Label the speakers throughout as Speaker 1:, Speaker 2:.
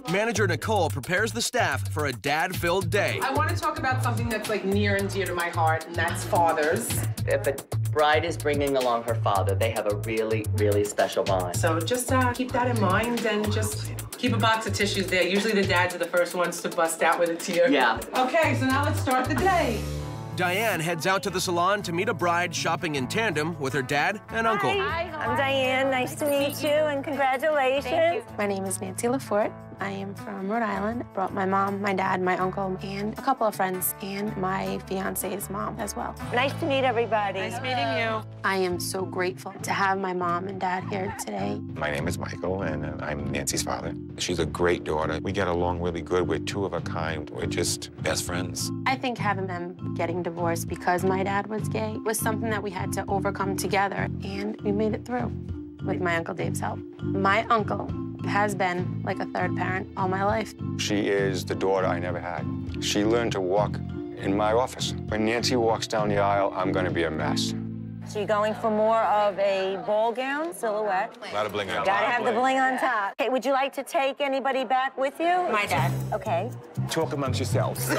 Speaker 1: Manager Nicole prepares the staff for a dad-filled day.
Speaker 2: I want to talk about something that's like near and dear to my heart, and that's fathers.
Speaker 3: If a bride is bringing along her father, they have a really, really special bond.
Speaker 2: So just keep that in mind and just keep a box of tissues there. Usually the dads are the first ones to bust out with a tear.
Speaker 3: Yeah.
Speaker 2: Okay, so now let's start the day.
Speaker 1: Diane heads out to the salon to meet a bride shopping in tandem with her dad and uncle.
Speaker 4: Hi, I'm Diane. Nice to meet you, and congratulations.
Speaker 5: Thank you. My name is Nancy Lafort. I am from Rhode Island. Brought my mom, my dad, my uncle, and a couple of friends, and my fiance's mom as well.
Speaker 4: Nice to meet everybody.
Speaker 2: Nice meeting you.
Speaker 5: I am so grateful to have my mom and dad here today.
Speaker 6: My name is Michael, and I'm Nancy's father. She's a great daughter. We get along really good. We're two of a kind. We're just best friends.
Speaker 5: I think having them getting divorced because my dad was gay was something that we had to overcome together, and we made it through with my Uncle Dave's help. My uncle has been like a third parent all my life.
Speaker 7: She is the daughter I never had. She learned to walk in my office. When Nancy walks down the aisle, I'm gonna be a mess.
Speaker 4: So you're going for more of a ball gown silhouette.
Speaker 6: A lot of bling on.
Speaker 4: Gotta have the bling on top. Okay, would you like to take anybody back with you?
Speaker 5: My dad.
Speaker 4: Okay.
Speaker 7: Talk amongst yourselves.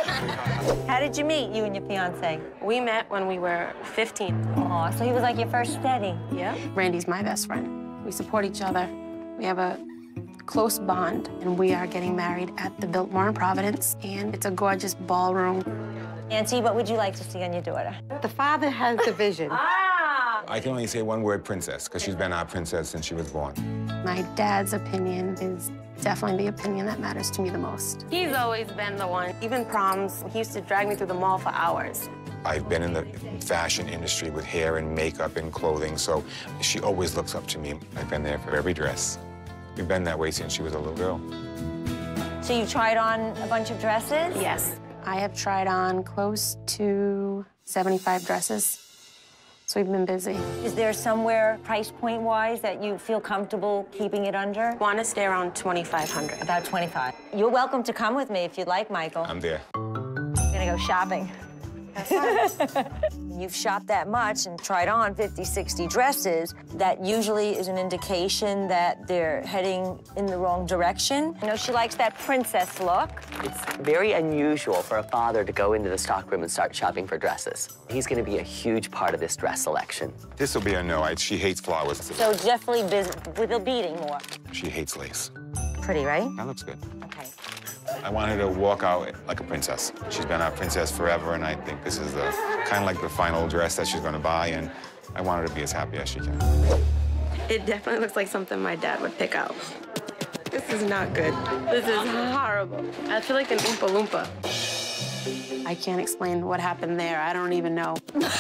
Speaker 4: How did you meet, you and your fiance?
Speaker 5: We met when we were 15.
Speaker 4: Aw, so he was like your first steady.
Speaker 5: Yeah. Randy's my best friend. We support each other. We have a close bond, and we are getting married at the Biltmore in Providence, and it's a gorgeous ballroom.
Speaker 4: Nancy, what would you like to see on your daughter?
Speaker 8: The father has the vision.
Speaker 6: I can only say one word, princess, because she's been our princess since she was born.
Speaker 5: My dad's opinion is definitely the opinion that matters to me the most. He's always been the one. Even proms, he used to drag me through the mall for hours.
Speaker 6: I've been in the fashion industry with hair and makeup and clothing, so she always looks up to me. I've been there for every dress. We've been that way since she was a little girl.
Speaker 4: So you tried on a bunch of dresses?
Speaker 5: Yes. I have tried on close to 75 dresses, so we've been busy.
Speaker 4: Is there somewhere, price point-wise, that you feel comfortable keeping it under?
Speaker 5: Want to stay around 2,500.
Speaker 4: About 25. You're welcome to come with me if you'd like, Michael.
Speaker 6: I'm there.
Speaker 4: We're gonna go shopping. You've shopped that much and tried on 50, 60 dresses. That usually is an indication that they're heading in the wrong direction. You know, she likes that princess look.
Speaker 3: It's very unusual for a father to go into the stockroom and start shopping for dresses. He's going to be a huge part of this dress selection.
Speaker 6: This will be a no. She hates flowers.
Speaker 4: So definitely busy with the beading more.
Speaker 6: She hates lace.
Speaker 4: Pretty, right?
Speaker 6: That looks good.
Speaker 4: Okay.
Speaker 6: I want her to walk out like a princess. She's been our princess forever, and I think this is the kind of like the final dress that she's going to buy, and I want her to be as happy as she can.
Speaker 5: It definitely looks like something my dad would pick out. This is not good. This is horrible. I feel like an Oompa Loompa. I can't explain what happened there. I don't even know.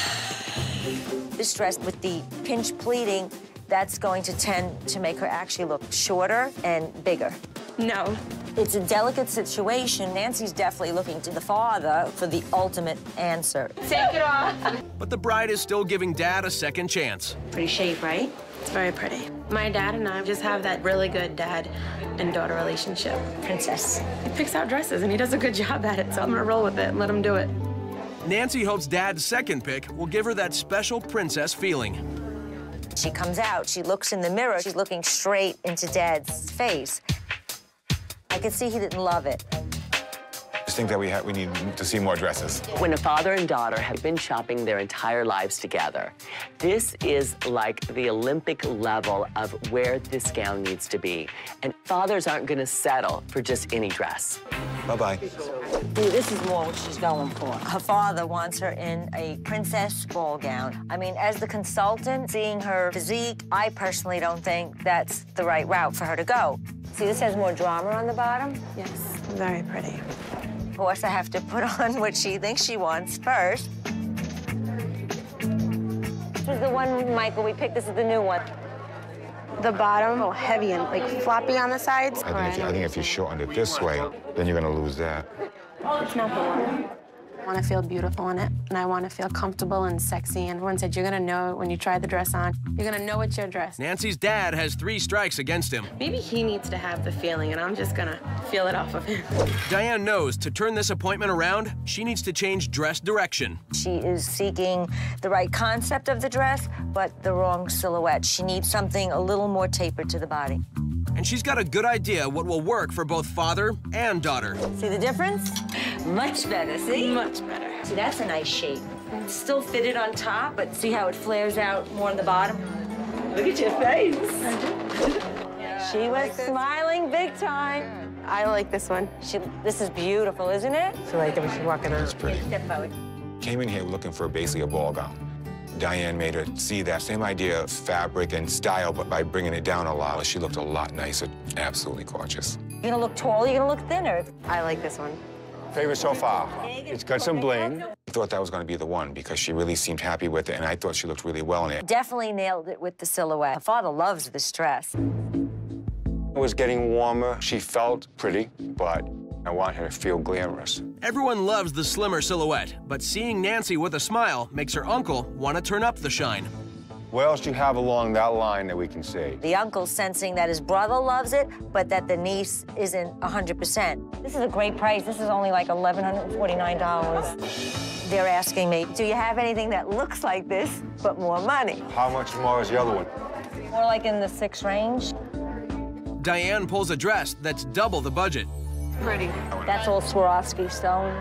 Speaker 4: This dress with the pinch pleating, that's going to tend to make her actually look shorter and bigger.
Speaker 5: No.
Speaker 4: It's a delicate situation. Nancy's definitely looking to the father for the ultimate answer.
Speaker 5: Take it off.
Speaker 1: But the bride is still giving dad a second chance.
Speaker 5: Pretty shape, right? It's very pretty. My dad and I just have that really good dad and daughter relationship.
Speaker 4: Princess.
Speaker 5: He picks out dresses, and he does a good job at it, so I'm gonna roll with it and let him do it.
Speaker 1: Nancy hopes dad's second pick will give her that special princess feeling.
Speaker 4: She comes out, she looks in the mirror, she's looking straight into dad's face. I could see he didn't love it.
Speaker 6: I just think that we need to see more dresses.
Speaker 3: When a father and daughter have been shopping their entire lives together, this is like the Olympic level of where this gown needs to be. And fathers aren't going to settle for just any dress.
Speaker 6: Bye-bye.
Speaker 4: This is more what she's going for. Her father wants her in a princess ball gown. I mean, as the consultant, seeing her physique, I personally don't think that's the right route for her to go. See, this has more drama on the bottom.
Speaker 5: Yes, very pretty.
Speaker 4: Of course, I have to put on what she thinks she wants first. This is the one, Michael, we picked. This is the new one.
Speaker 5: The bottom, oh, heavy and like floppy on the sides.
Speaker 6: I think if you shorten it this way, then you're going to lose that.
Speaker 5: It's not the one. I want to feel beautiful in it, and I want to feel comfortable and sexy. And everyone said, you're going to know it when you try the dress on. You're going to know it's your dress.
Speaker 1: Nancy's dad has 3 strikes against him.
Speaker 5: Maybe he needs to have the feeling, and I'm just going to feel it off of him.
Speaker 1: Diane knows to turn this appointment around, she needs to change dress direction.
Speaker 4: She is seeking the right concept of the dress, but the wrong silhouette. She needs something a little more tapered to the body.
Speaker 1: And and she's got a good idea what will work for both father and daughter.
Speaker 4: See the difference? Much better, see?
Speaker 5: Much better.
Speaker 4: See, that's a nice shape. It's still fitted on top, but see how it flares out more on the bottom? Look at your face. She was smiling big time.
Speaker 5: I like this one.
Speaker 4: This is beautiful, isn't it?
Speaker 2: She liked it when she's walking out.
Speaker 6: It's pretty.
Speaker 4: Step forward.
Speaker 6: Came in here looking for basically a ball gown. Diane made her see that same idea of fabric and style, but by bringing it down a lot, she looked a lot nicer. Absolutely gorgeous.
Speaker 4: You're gonna look taller, you're gonna look thinner.
Speaker 5: I like this one.
Speaker 7: Favorite so far. It's got some bling.
Speaker 6: I thought that was going to be the one because she really seemed happy with it, and I thought she looked really well in it.
Speaker 4: Definitely nailed it with the silhouette. Her father loves this dress.
Speaker 7: It was getting warmer. She felt pretty, but I want her to feel glamorous.
Speaker 1: Everyone loves the slimmer silhouette, but seeing Nancy with a smile makes her uncle want to turn up the shine.
Speaker 7: What else do you have along that line that we can see?
Speaker 4: The uncle's sensing that his brother loves it, but that the niece isn't 100%. This is a great price. This is only like $1,149. They're asking me, do you have anything that looks like this, but more money?
Speaker 7: How much more is the other one?
Speaker 4: More like in the 6 range.
Speaker 1: Diane pulls a dress that's double the budget.
Speaker 5: Pretty.
Speaker 4: That's all Swarovski stones.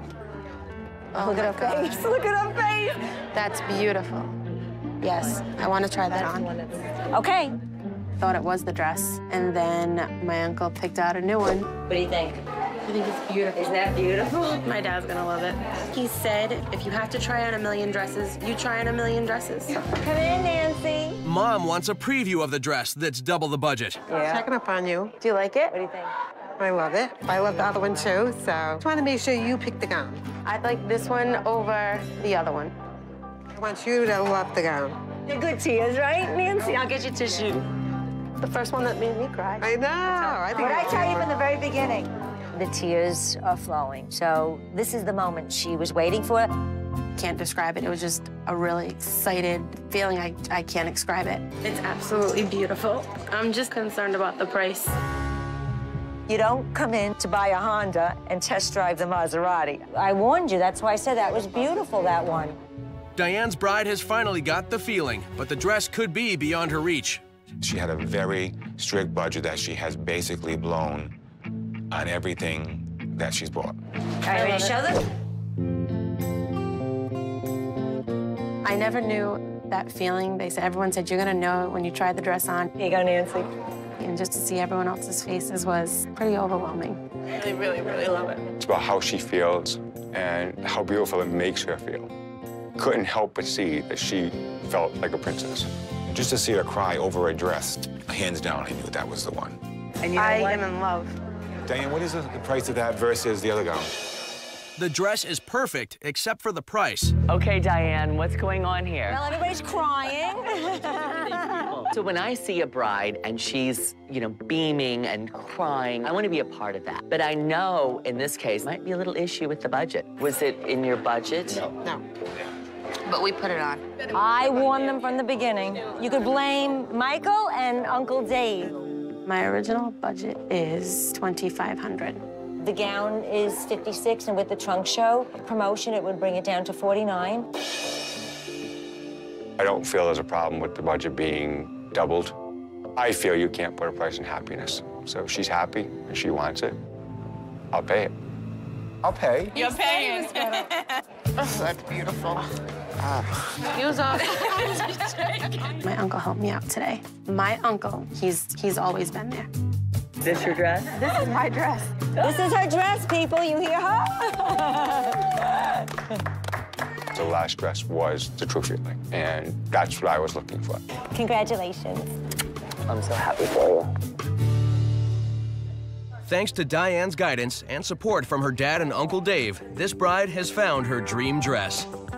Speaker 5: Oh,
Speaker 4: Look at her face. Look at her face.
Speaker 5: That's beautiful. Yes, I want to try that on.
Speaker 4: Okay.
Speaker 5: Thought it was the dress, and then my uncle picked out a new one.
Speaker 4: What do you think?
Speaker 5: I think it's beautiful.
Speaker 4: Isn't that beautiful?
Speaker 5: My dad's gonna love it. He said, if you have to try on a million dresses, you try on a million dresses.
Speaker 4: Come in, Nancy.
Speaker 1: Mom wants a preview of the dress that's double the budget.
Speaker 2: Yeah. Checking up on you.
Speaker 5: Do you like it?
Speaker 4: What do you think?
Speaker 2: I love it. I love the other one too, so just want to make sure you pick the gown.
Speaker 5: I'd like this one over the other one.
Speaker 2: I want you to love the gown.
Speaker 4: They're good tears, right, Nancy? I'll get you tissue.
Speaker 5: The first one that made me cry.
Speaker 2: I know. I think
Speaker 4: What did I tell you from the very beginning? The tears are flowing. So this is the moment she was waiting for.
Speaker 5: Can't describe it. It was just a really excited feeling. I can't describe it. It's absolutely beautiful. I'm just concerned about the price.
Speaker 4: You don't come in to buy a Honda and test drive the Maserati. I warned you. That's why I said that was beautiful, that one.
Speaker 1: Diane's bride has finally got the feeling, but the dress could be beyond her reach.
Speaker 6: She had a very strict budget that she has basically blown on everything that she's bought.
Speaker 4: All right, ready to show them?
Speaker 5: I never knew that feeling. Everyone said, you're gonna know it when you try the dress on.
Speaker 4: Here you go, Nancy.
Speaker 5: And just to see everyone else's faces was pretty overwhelming. I really, really love it.
Speaker 7: It's about how she feels and how beautiful it makes her feel. Couldn't help but see that she felt like a princess.
Speaker 6: Just to see her cry over a dress, hands down, I knew that was the one.
Speaker 4: And you know
Speaker 5: I
Speaker 4: what?
Speaker 5: am in love.
Speaker 6: Diane, what is the price of that versus the other gown?
Speaker 1: The dress is perfect, except for the price.
Speaker 3: Okay, Diane, what's going on here?
Speaker 4: Well, everybody's crying.
Speaker 3: So when I see a bride and she's, beaming and crying, I want to be a part of that. But I know in this case might be a little issue with the budget. Was it in your budget?
Speaker 2: No.
Speaker 5: But we put it on.
Speaker 4: I warned them from the beginning. You could blame Michael and Uncle Dave.
Speaker 5: My original budget is $2,500.
Speaker 4: The gown is $56, and with the trunk show promotion, it would bring it down to $49.
Speaker 7: I don't feel there's a problem with the budget being doubled. I feel you can't put a price on happiness. So if she's happy and she wants it, I'll pay it. I'll pay.
Speaker 5: You're paying. Oh, that's beautiful. Use up. My uncle helped me out today. My uncle, he's always been there.
Speaker 3: Is this your dress?
Speaker 5: This is my dress.
Speaker 4: This is her dress, people. You hear her?
Speaker 7: The last dress was the true feeling, and that's what I was looking for.
Speaker 4: Congratulations.
Speaker 3: I'm so happy for you.
Speaker 1: Thanks to Diane's guidance and support from her dad and Uncle Dave, this bride has found her dream dress.